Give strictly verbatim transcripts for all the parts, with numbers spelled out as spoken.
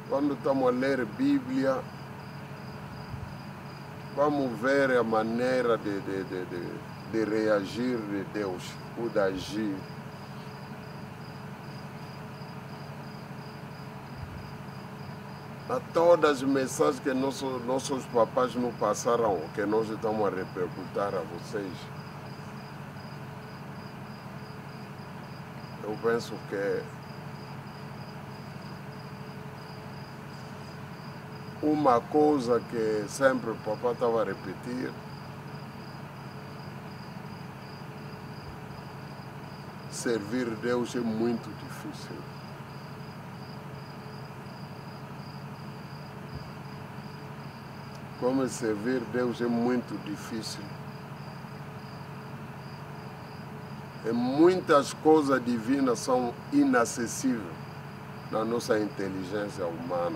Quando estamos a ler Bíblia, vamos ver a maneira de, de, de, de, de reagir de Deus, ou de agir. A todas as mensagens que nossos, nossos papais nos passaram, que nós estamos a repercutir a vocês, eu penso que uma coisa que sempre o papai estava a repetir, servir Deus é muito difícil. Como servir Deus é muito difícil. E muitas coisas divinas são inacessíveis na nossa inteligência humana.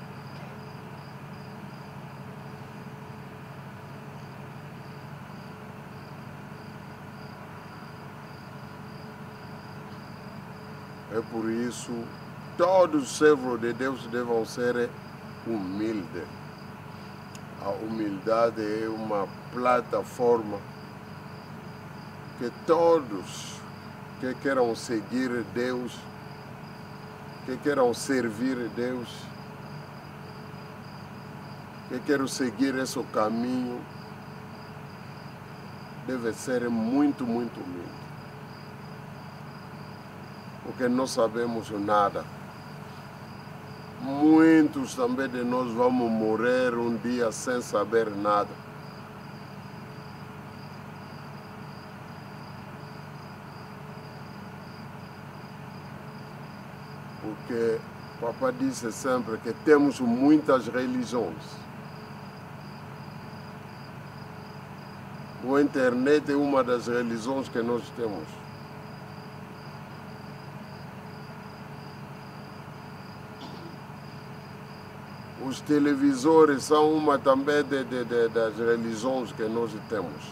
É por isso, todos os servos de Deus devem ser humildes. A humildade é uma plataforma que todos que queiram seguir Deus, que queiram servir Deus, que queiram seguir esse caminho, deve ser muito, muito humilde. Porque não sabemos nada. Muitos também de nós vamos morrer um dia sem saber nada. Porque o papai disse sempre que temos muitas religiões. A internet é uma das religiões que nós temos. Os televisores são uma também de, de, de, das religiões que nós temos.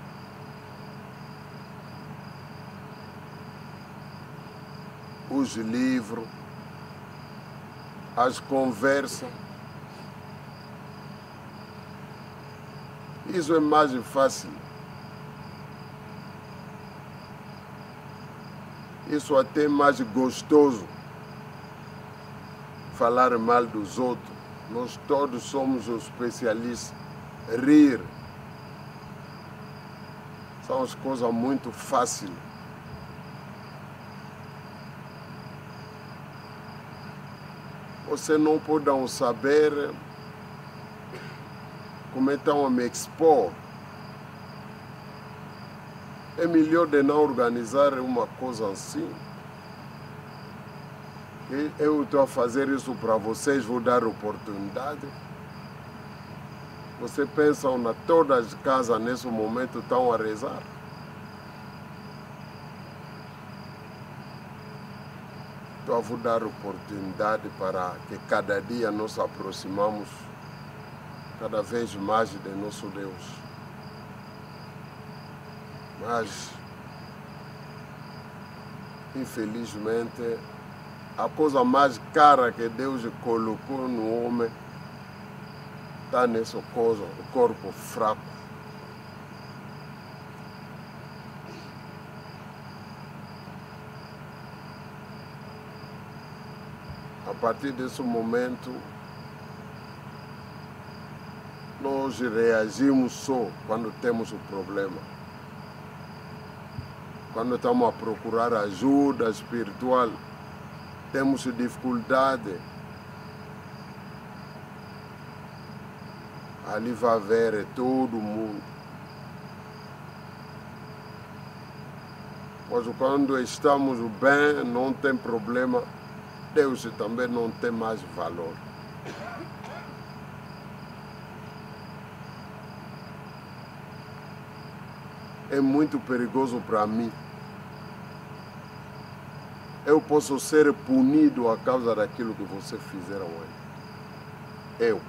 Os livros, as conversas. Isso é mais fácil. Isso até é mais gostoso. Falar mal dos outros. Nós todos somos os especialistas. Rir. São as coisas muito fáceis. Você não pode não saber como estão a me expor. É melhor de não organizar uma coisa assim. Eu estou a fazer isso para vocês, vou dar oportunidade. Você pensa que todas as casas nesse momento estão a rezar? Estou a vou dar oportunidade para que cada dia nos aproximamos cada vez mais de nosso Deus. Mas, infelizmente, a coisa mais cara que Deus colocou no homem está nessa coisa, o corpo fraco. A partir desse momento, nós reagimos só quando temos o problema. Quando estamos a procurar ajuda espiritual, temos dificuldade. Ali vai ver todo mundo. Mas quando estamos bem, não tem problema, Deus também não tem mais valor. É muito perigoso para mim. Eu posso ser punido a causa daquilo que vocês fizeram hoje. Eu.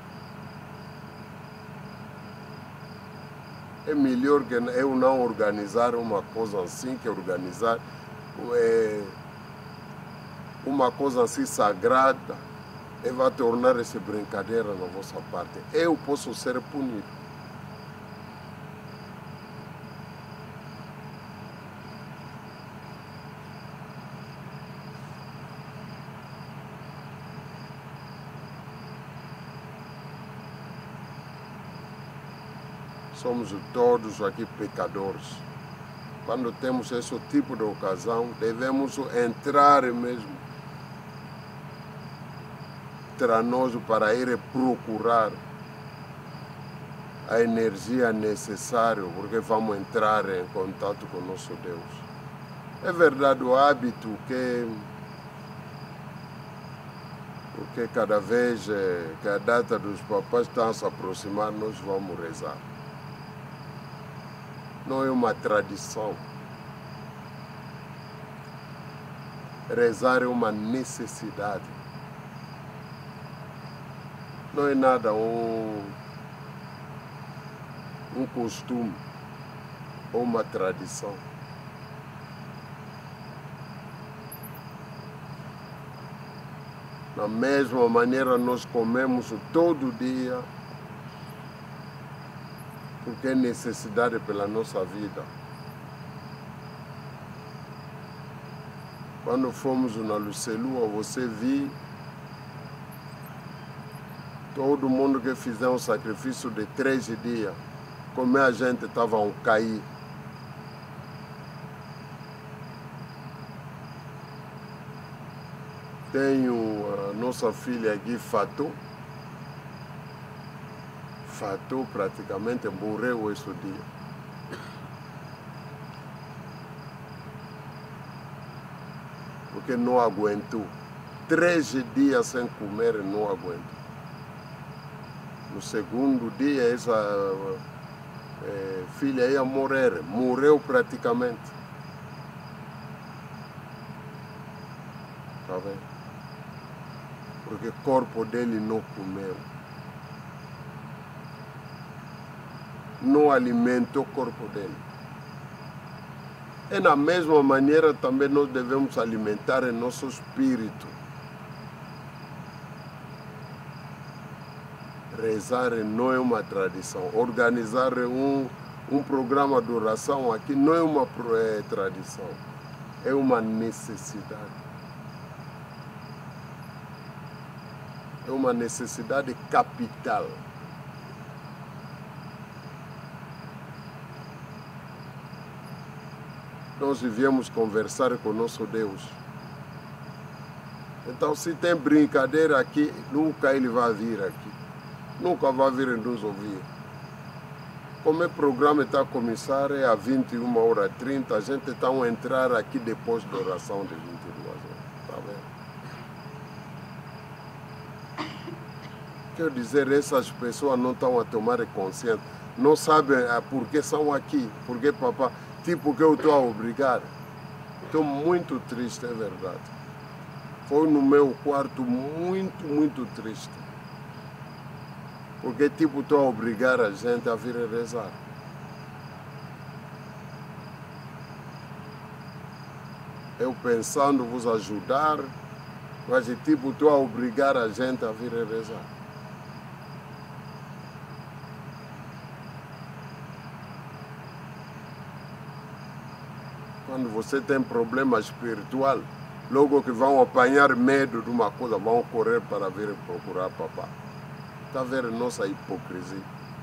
É melhor que eu não organizar uma coisa assim, que organizar é, uma coisa assim sagrada, e vai tornar essa brincadeira na vossa parte. Eu posso ser punido. Somos todos aqui pecadores. Quando temos esse tipo de ocasião, devemos entrar mesmo tranoso para ir procurar a energia necessária, porque vamos entrar em contato com o nosso Deus. É verdade o hábito que, porque cada vez que a data dos papais está a se aproximar, nós vamos rezar. Não é uma tradição. Rezar é uma necessidade. Não é nada um, um costume ou uma tradição. Da mesma maneira nós comemos todo dia, porque é necessidade pela nossa vida. Quando fomos na Lucelua, você viu todo mundo que fizer um sacrifício de três dias, como a gente estava a cair. Tenho a nossa filha aqui, Fatou. Fatou praticamente morreu esse dia. Porque não aguentou. Três dias sem comer não aguentou. No segundo dia, essa é, filha ia morrer. Morreu praticamente. Tá vendo? Porque o corpo dele não comeu. Não alimentou o corpo dele. E na mesma maneira também nós devemos alimentar o nosso espírito. Rezar não é uma tradição. Organizar um, um programa de oração aqui não é uma é, tradição. É uma necessidade. É uma necessidade capital. Nós viemos conversar com o nosso Deus. Então, se tem brincadeira aqui, nunca ele vai vir aqui. Nunca vai vir nos ouvir. Como o programa está a começar, é às vinte e uma horas e trinta, a gente está a entrar aqui depois da oração de vinte e duas horas. Tá vendo? Quer dizer, essas pessoas não estão a tomar consciência. Não sabem por que são aqui. Porque, papai, tipo que eu estou a obrigar. Estou muito triste, é verdade. Foi no meu quarto muito, muito triste. Porque, tipo, estou a obrigar a gente a vir rezar. Eu pensando vos ajudar, mas, tipo, estou a obrigar a gente a vir rezar. Quando você tem problema espiritual, logo que vão apanhar medo de uma coisa, vão correr para vir procurar papai. Está vendo nossa hipocrisia?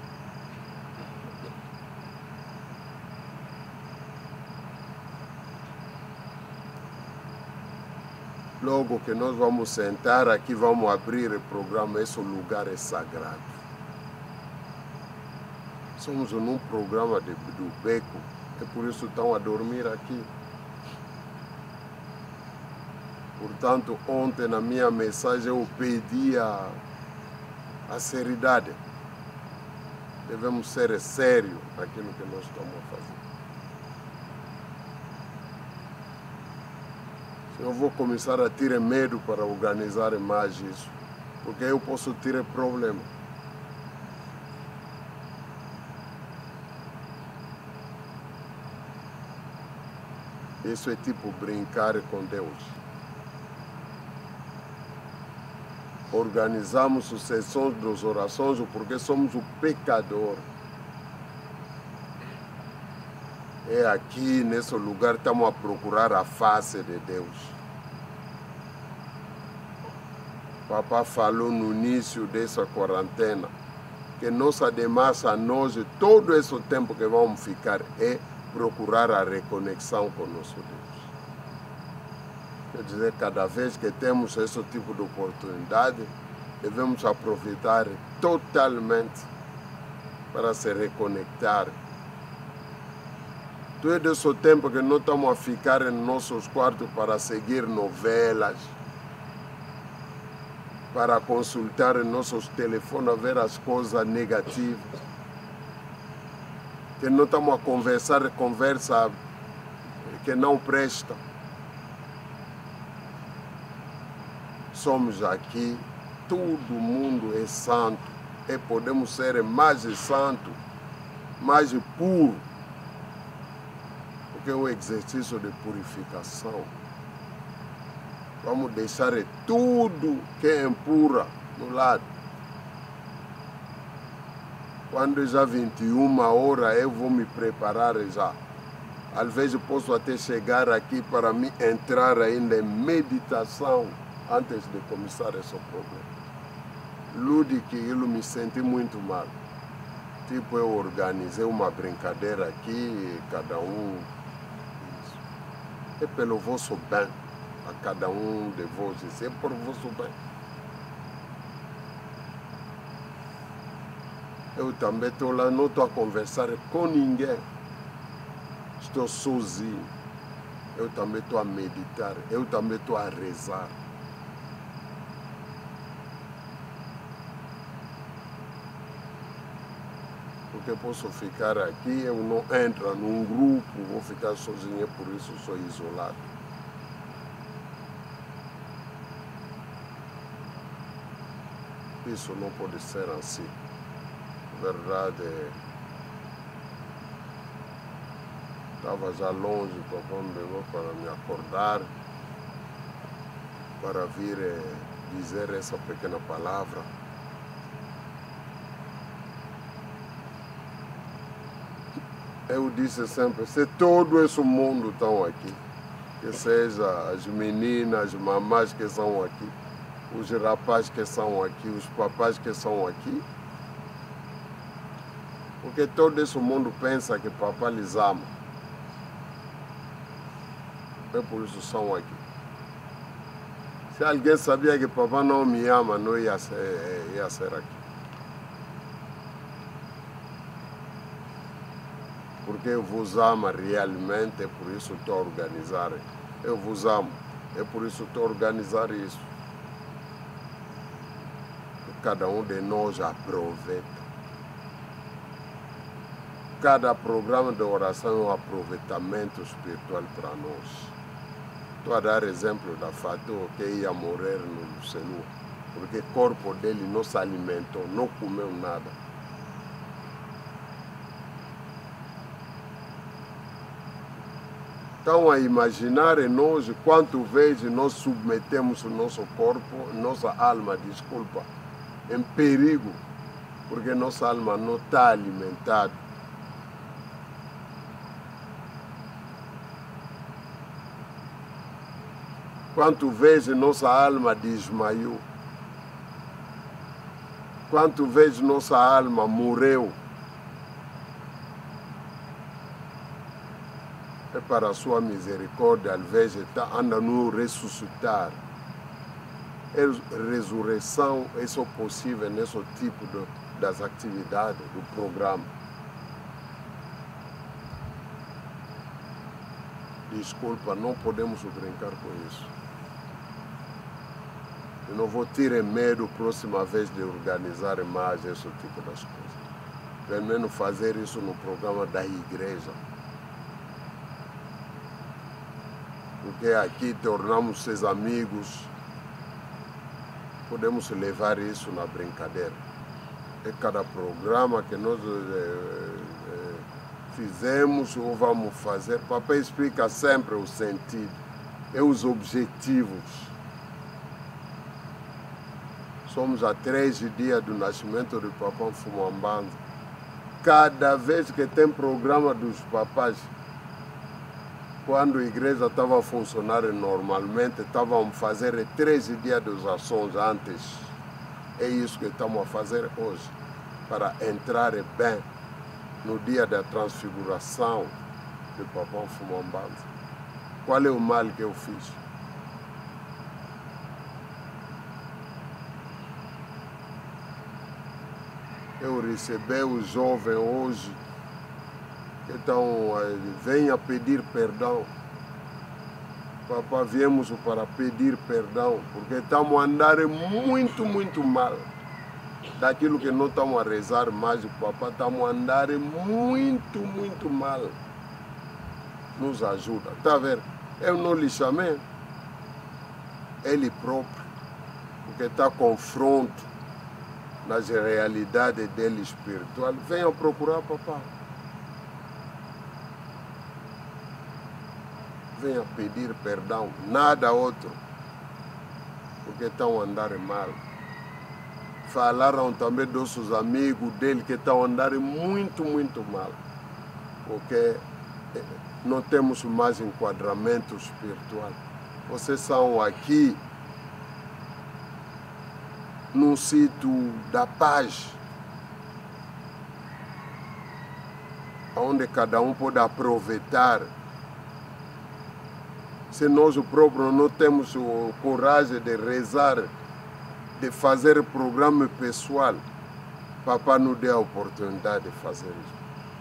Logo que nós vamos sentar aqui, vamos abrir o programa, esse lugar é sagrado. Somos num programa de, do beco, é por isso estão a dormir aqui. Portanto, ontem na minha mensagem eu pedi a, a seriedade. Devemos ser sérios naquilo que nós estamos a fazer. Eu vou começar a ter medo para organizar mais isso, porque eu posso ter problema. Isso é tipo brincar com Deus. organizamos as sessões das orações porque somos o pecador. É aqui, nesse lugar, estamos a procurar a face de Deus. Papá falou no início dessa quarentena que nossa demassa a nós, todo esse tempo que vamos ficar, é procurar a reconexão com o nosso Deus. Quer dizer, cada vez que temos esse tipo de oportunidade, devemos aproveitar totalmente para se reconectar. Todo esse tempo que não estamos a ficar em nossos quartos para seguir novelas, para consultar em nossos telefones, a ver as coisas negativas, que não estamos a conversar, conversa que não presta. Somos aqui, todo mundo é santo, e podemos ser mais santo, mais puro, porque é um exercício de purificação. Vamos deixar tudo que é impuro no lado. Quando já vinte e uma horas, eu vou me preparar já. Às vezes posso até chegar aqui para me entrar ainda em meditação antes de começar esse problema. Lude que eu me senti muito mal. Tipo, eu organizei uma brincadeira aqui, cada um. É pelo vosso bem. A cada um de vós, isso é por vosso bem. Eu também estou lá, não estou a conversar com ninguém. Estou sozinho. Eu também estou a meditar. Eu também estou a rezar. Porque posso ficar aqui, eu não entro num grupo, vou ficar sozinho, por isso sou isolado. Isso não pode ser assim. Na verdade, estava já longe, papai me levou para me acordar, para vir eh, dizer essa pequena palavra. Eu disse sempre, se todo esse mundo estão aqui, que seja as meninas, as mamás que são aqui, os rapazes que são aqui, os papais que são aqui, porque todo esse mundo pensa que papai lhes ama. É por isso que são aqui. Se alguém sabia que papai não me ama, não ia ser, ia ser aqui. Porque eu vos amo realmente, é por isso que estou a organizar. Eu vos amo, é por isso que estou a organizar isso. Cada um de nós aproveita. Cada programa de oração é um aproveitamento espiritual para nós. Estou a dar exemplo da Fatou, que ia morrer no Senhor, porque o corpo dele não se alimentou, não comeu nada. Então, a imaginar em nós quantas vezes nós submetemos o nosso corpo, nossa alma, desculpa, em perigo, porque nossa alma não está alimentada. Quantas vezes nossa alma desmaiou? Quantas vezes nossa alma morreu? É para a sua misericórdia, às vezes anda nos ressuscitar. A ressurreição é só possível nesse tipo de, das atividades do programa. Desculpa, não podemos brincar com isso. Eu não vou ter medo próxima vez de organizar mais esse tipo das coisas. Pelo menos fazer isso no programa da igreja. Porque aqui tornamos seus amigos, podemos levar isso na brincadeira. É cada programa que nós é, é, fizemos ou vamos fazer, o papai explica sempre o sentido e os objetivos. Somos a treze dias do nascimento do Papão Fumambanza. Cada vez que tem programa dos papás, quando a igreja estava a funcionar normalmente, estavam a fazer treze dias das ações antes. É isso que estamos a fazer hoje, para entrar bem no dia da transfiguração do Papão Fumambanza. Qual é o mal que eu fiz? Eu recebi os jovens hoje que estão, venham pedir perdão. Papá, viemos para pedir perdão, porque estamos a andar muito, muito mal. Daquilo que não estamos a rezar mais, papá, estamos a andar muito, muito mal. Nos ajuda. Está vendo? Eu não lhe chamei. Ele próprio, porque está confronto nas realidades dele espiritual. Venham procurar papá. Venha pedir perdão, nada outro, porque estão a andar mal. Falaram também dos seus amigos dele que estão a andar muito, muito mal, porque não temos mais enquadramento espiritual. Vocês são aqui num sítio da paz, onde cada um pode aproveitar. Se nós próprios não temos a coragem de rezar, de fazer programa pessoal, papá nos dê a oportunidade de fazer isso.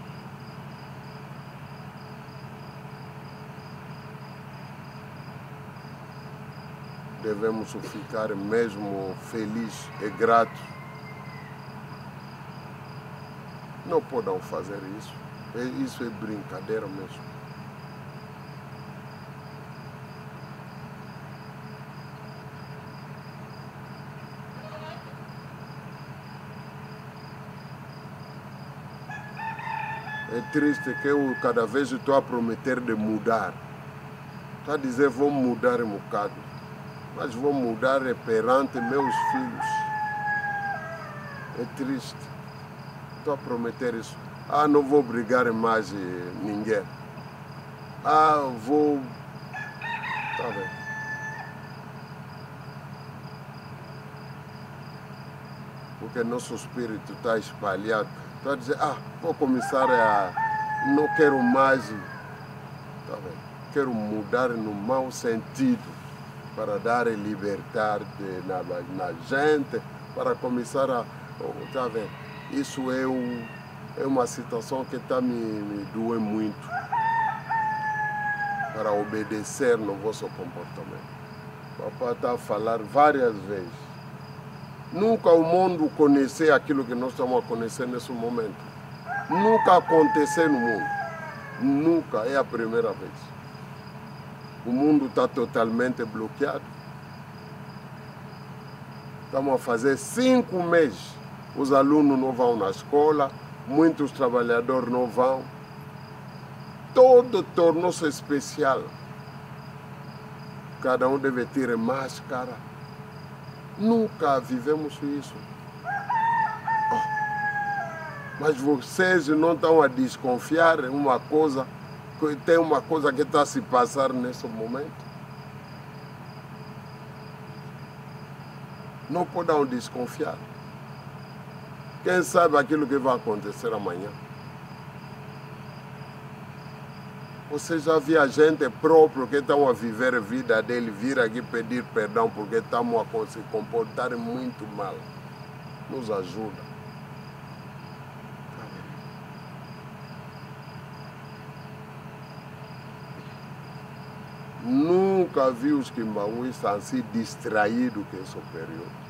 Devemos ficar mesmo felizes e gratos. Não podem fazer isso. Isso é brincadeira mesmo. É triste que eu cada vez estou a prometer de mudar. Está a dizer, vou mudar um bocado. Mas vou mudar perante meus filhos. É triste. Estou a prometer isso. Ah, não vou brigar mais ninguém. Ah, vou... Tá bem. Porque nosso espírito está espalhado. Estou a dizer, ah, vou começar a... Não quero mais... Tá bem. Quero mudar no mau sentido, para dar liberdade na, na gente, para começar a... Tá vendo? Isso é, o, é uma situação que tá me, me doendo muito, para obedecer no vosso comportamento. O papai está a falar várias vezes. Nunca o mundo conheceu aquilo que nós estamos a conhecer nesse momento. Nunca aconteceu no mundo. Nunca, é a primeira vez. O mundo está totalmente bloqueado. Estamos a fazer cinco meses. Os alunos não vão na escola, muitos trabalhadores não vão. Todo tornou-se especial. Cada um deve ter máscara. Nunca vivemos isso. Oh. Mas vocês não estão a desconfiar em uma coisa, que tem uma coisa que está a se passar nesse momento. Não podem desconfiar. Quem sabe aquilo que vai acontecer amanhã? Você já viu gente própria que estão a viver a vida dele, vir aqui pedir perdão porque estamos a se comportar muito mal. Nos ajuda. Nunca vi os quimbanguistas assim distraídos que esse período.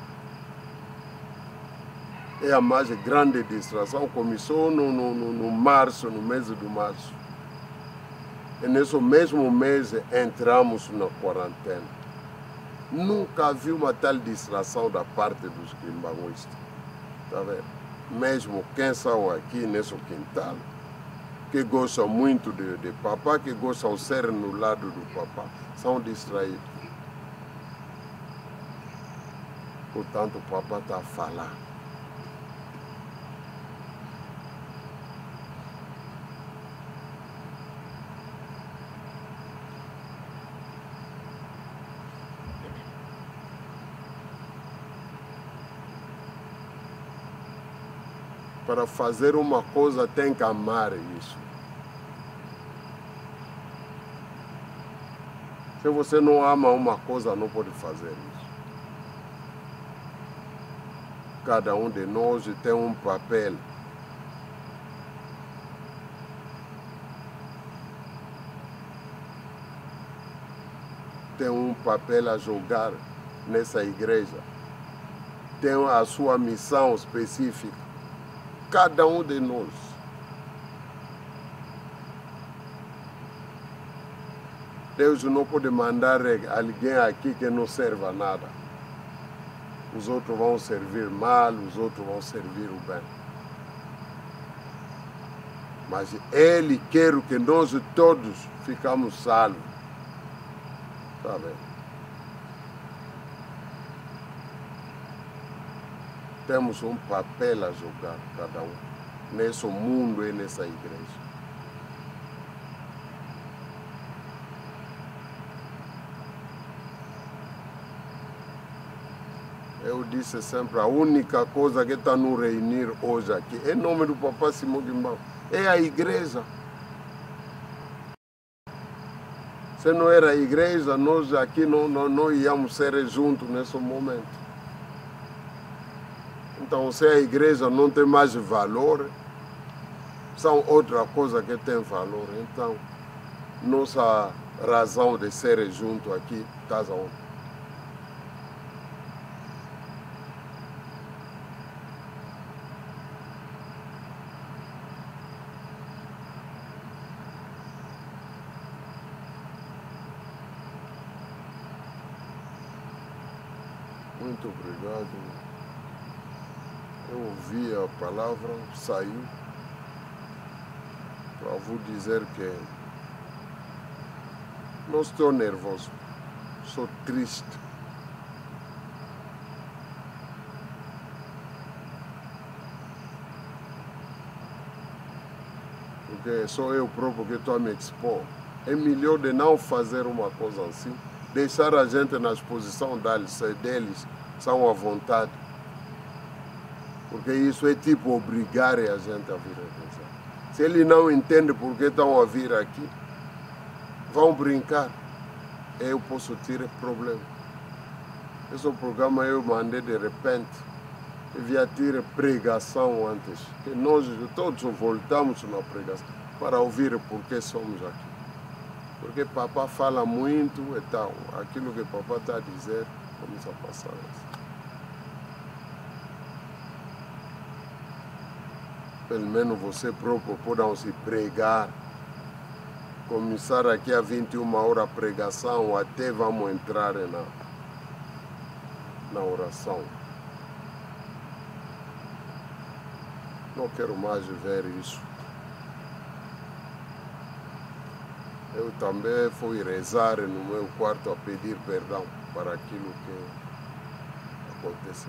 É a mais grande distração. Começou no, no, no, no março, no mês de março. E nesse mesmo mês entramos na quarentena. Nunca vi uma tal distração da parte dos quimbanguistas. Tá vendo? Mesmo quem são aqui nesse quintal, que gostam muito de, de papá, que gostam de ser no lado do papá, são distraídos. Portanto, o Papa está a falar. Para fazer uma coisa tem que amar isso. Se você não ama uma coisa, não pode fazer isso. Cada um de nós tem um papel. Tem um papel a jogar nessa igreja. Tem a sua missão específica. Cada um de nós. Deus não pode mandar alguém aqui que não serve a nada. Os outros vão servir mal, os outros vão servir o bem. Mas Ele quer que nós todos ficamos salvos. Tá bem? Temos um papel a jogar, cada um, nesse mundo e nessa igreja. Eu disse sempre, a única coisa que está nos reunir hoje aqui, em nome do Papa Simão Guimbau, é a igreja. Se não era a igreja, nós aqui não, não, não íamos ser juntos nesse momento. Então, se a igreja não tem mais valor, são outra coisa que tem valor. Então, nossa razão de ser junto aqui está onde? Muito obrigado. Eu ouvi a palavra, saiu, para vou dizer que não estou nervoso, sou triste. Porque sou eu próprio que estou a me expor. É melhor de não fazer uma coisa assim, deixar a gente na exposição deles, deles são à vontade. Porque isso é tipo obrigar a gente a vir a rezar. Se ele não entende por que estão a vir aqui, vão brincar. Eu posso ter problema. Esse programa eu mandei de repente. Devia ter pregação antes. Que nós todos voltamos na pregação para ouvir por que somos aqui. Porque Papá fala muito e tal. Aquilo que Papá está a dizer, vamos a passar assim. Pelo menos você próprio pode se pregar. Começar aqui a vinte e uma horas a pregação, até vamos entrar na, na oração. Não quero mais ver isso. Eu também fui rezar no meu quarto a pedir perdão para aquilo que aconteceu.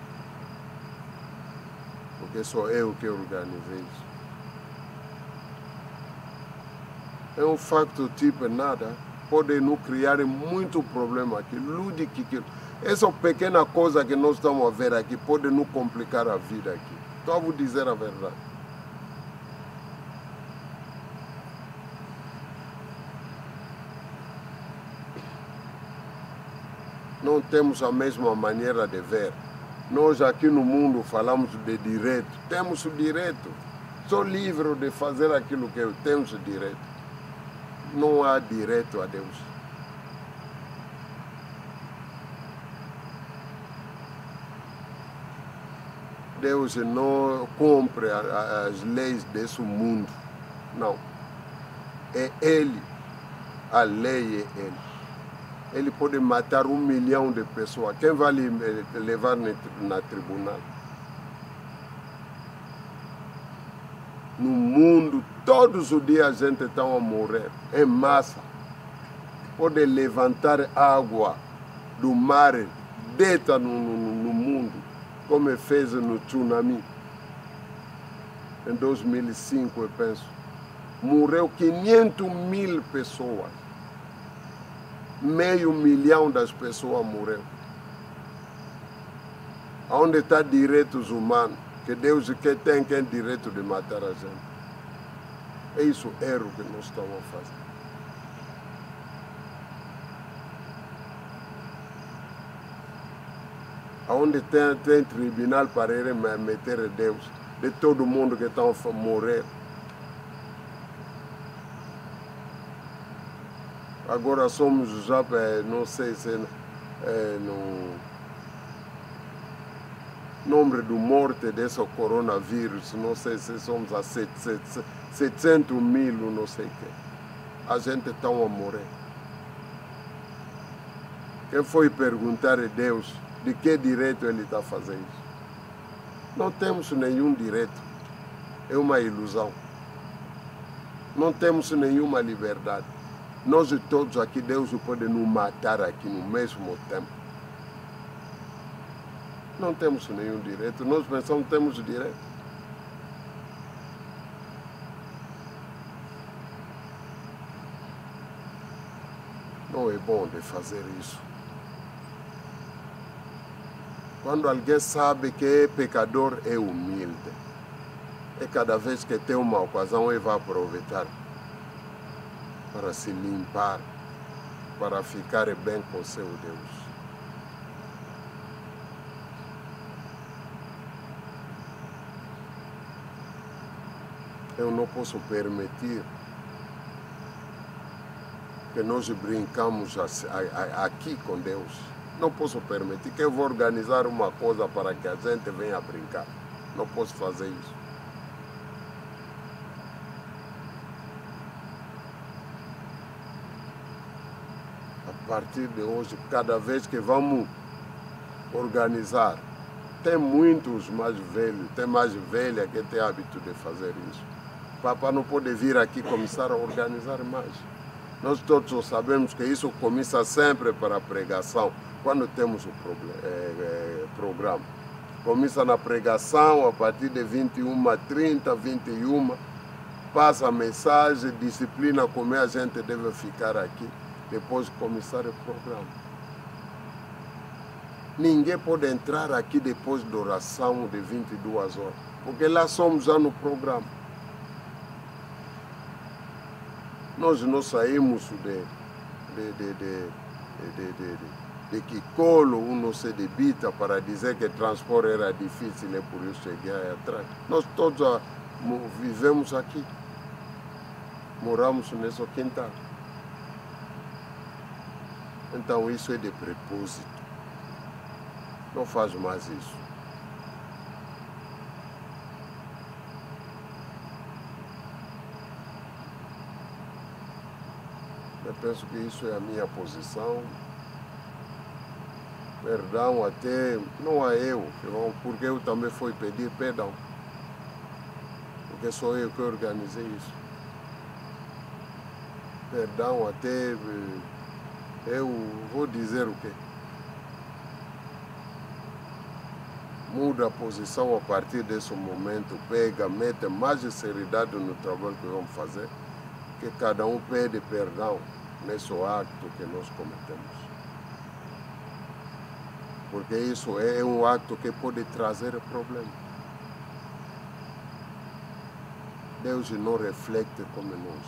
Porque sou eu que organizei isso. É um facto tipo nada, pode nos criar muito problema aqui. Essa pequena coisa que nós estamos a ver aqui pode nos complicar a vida aqui. Então eu vou dizer a verdade. Não temos a mesma maneira de ver. Nós aqui no mundo falamos de direito. Temos o direito. Sou livre de fazer aquilo que eu tenho direito. Não há direito a Deus. Deus não cumpre as leis desse mundo. Não. É Ele. A lei é Ele. Ele pode matar um milhão de pessoas. Quem vai levar na tribunal? No mundo, todos os dias a gente está a morrer. Em massa. Pode levantar água do mar deita no, no, no mundo, como fez no tsunami. Em dois mil e cinco, eu penso, morreu quinhentas mil pessoas. Meio milhão das pessoas morreu. Onde está direitos humanos? Que Deus que tem quem direito de matar a gente. É isso o erro que nós estamos a fazer. Onde tem, tem tribunal para ele meter Deus, de todo mundo que está a morrer. Agora somos já, não sei se é, no número de morte desse coronavírus, não sei se somos a setecentos mil, não sei o que. A gente está a morrer. Quem foi perguntar a Deus de que direito ele está fazendo isso? Não temos nenhum direito. É uma ilusão. Não temos nenhuma liberdade. Nós todos aqui, Deus pode nos matar aqui no mesmo tempo. Não temos nenhum direito. Nós pensamos que temos direito. Não é bom de fazer isso. Quando alguém sabe que é pecador, é humilde. E cada vez que tem uma ocasião, ele vai aproveitar para se limpar, para ficar bem com seu Deus. Eu não posso permitir que nós brincamos aqui com Deus. Não posso permitir que eu vou organizar uma coisa para que a gente venha brincar. Não posso fazer isso. A partir de hoje, cada vez que vamos organizar, tem muitos mais velhos, tem mais velha que tem hábito de fazer isso. Papai não pode vir aqui começar a organizar mais. Nós todos sabemos que isso começa sempre para a pregação, quando temos o problema, é, é, programa. Começa na pregação, a partir de vinte e uma, trinta, vinte e uma, passa a mensagem, disciplina como a gente deve ficar aqui, depois de começar o programa. Ninguém pode entrar aqui depois da oração de vinte e duas horas, porque lá somos já no programa. Nós não saímos de, de, de, de, de, de, de, de Kikolo, um não se debita para dizer que o transporte era difícil e por isso cheguei aí atrás. Nós todos a, vivemos aqui, moramos nesse quintal. Então isso é de propósito. Não faz mais isso. Eu penso que isso é a minha posição. Perdão até, não a eu, porque eu também fui pedir perdão. Porque sou eu que organizei isso. Perdão até, eu vou dizer o quê? Muda a posição a partir desse momento, pega, mete mais seriedade no trabalho que vamos fazer, que cada um pede perdão nesse ato que nós cometemos. Porque isso é um ato que pode trazer problema. Deus não reflete como nós.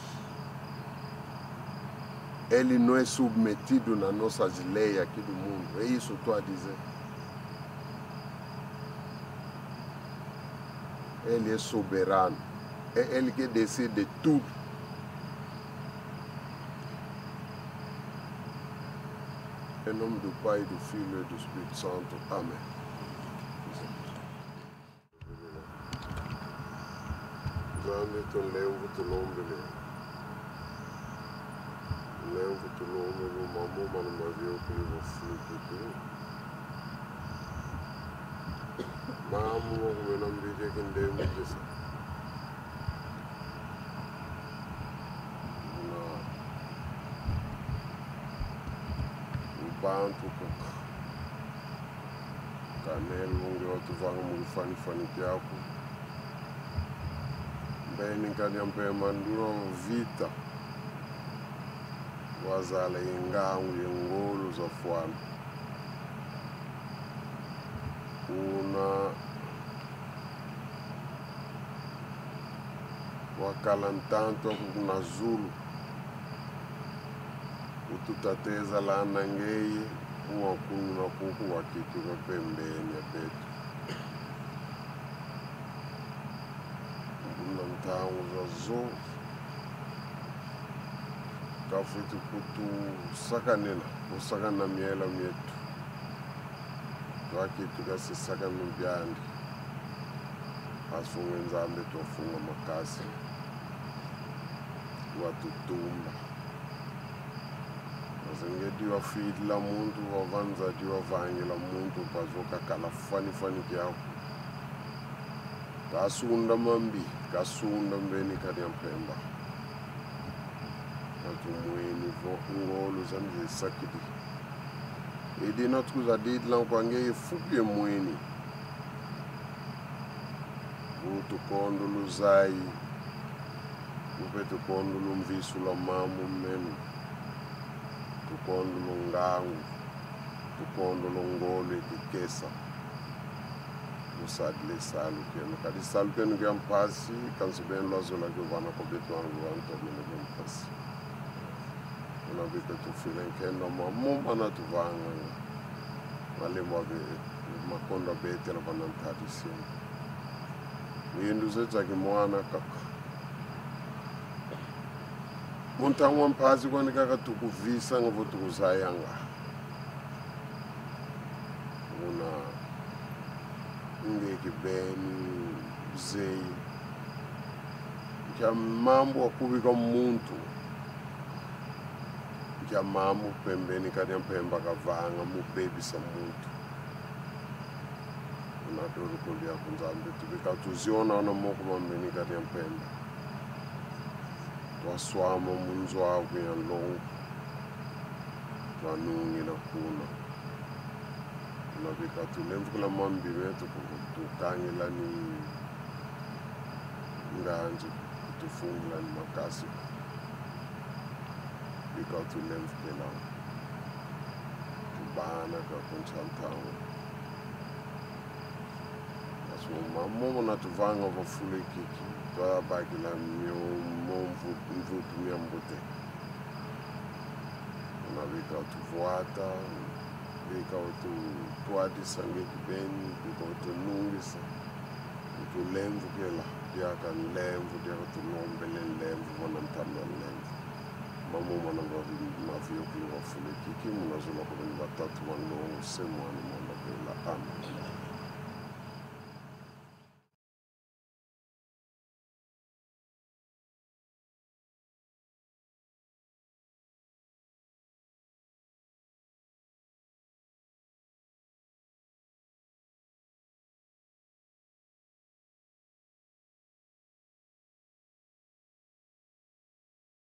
Ele não é submetido nas nossas leis aqui do mundo. É isso que estou a dizer. Ele é soberano. É Ele que decide tudo. Em nome do Pai, do Filho e do Espírito Santo. Amém. Zame tu lembro tu nome dele. Lembro tu nome do mamu, mas não viu que eu fluto tudo. Mamu, eu não me diga que não deu muito isso. Bantu Daniel mungi watu vanga mungi fani fani kiaku. Mbeni kani ampe manduro vita. Wazala yengangu yengolu za fuana. Una wakalantanto kuna Zulu. Ututateza la nangeye uwa kuna kuku wakitu pembeni ya petu. Mbuna ntangu za zo. Kafutu kutu sakanina, usakana miela mietu. Wakitu kasi sakana mbiandi. Asunga nzambe tofunga makasi. Watutumba. Zengedi wa feed la muntu wavanza di wa vangi la muntu pazoka kala fani fani kiao. Kasunda mambi, kasunda mbeni kadi ampemba. Natu mweni vo ngolu zanzi sakidi. Edi natukuza didi la mkwange fupi mweni. Utu kondo luzai. Upetu kondo lumvisu la mamu menu. Tukondo longangu, tukondo longolo ekikesa. Musadle salu kenu. Kadi salu kenu kya mpasi, kansuben lozo la guvana kobetu wangu wanto mene kya mpasi. Unabika tufilen kendo mamuma na tuvanga. Malemwa be, makonda bete la banantadi siyenu. Miendu zetu akimwana kaka. Muntangwa mpazi kwa nikaka tukuvisa ngavo tukuzayanga. Una ngeki beni, zei. Kia mambo wakubika muntu. Kia mamu pembeni kadi mpemba kavanga mubebisa muntu. Una duru kulia kunzambe tubika tuziona wana moko mambeni kadi mpemba. Waswama munzo waku ya long. Twanungi na kuna. Unabika tulemvu kula mambi wetu tukangila ni nganje. Tufungila ni makasi. Bika tulemvu kila. Tubana kwa kunchantawa. Asuma momo na tuvanga wafule kiki. Kwa bagila myo mvutu miambote. Unabika utuvuata, bika utu tuadi sangeki beni, bika utu nungisa, utu lemvu kela, diaka lemvu, diaka utu nombele lemvu, wana mtama lemvu. Mamu mwana mafio kili wafule kiki, muna zula kwenye batatu wano semu wani mwana kela. Amen.